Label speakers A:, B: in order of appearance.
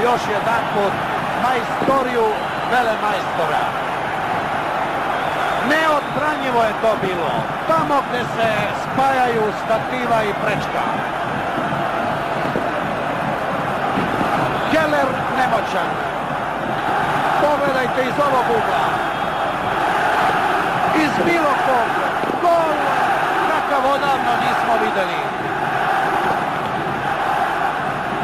A: još jedan put majstoriju velemajstora. Neodbranjivo je to bilo. Tamo gdje se spajaju stativa i prečka. Keller nemoćan. Pogledajte iz ovog ugla. Iz bilo kog. Gol kakav odavno nismo vidjeli.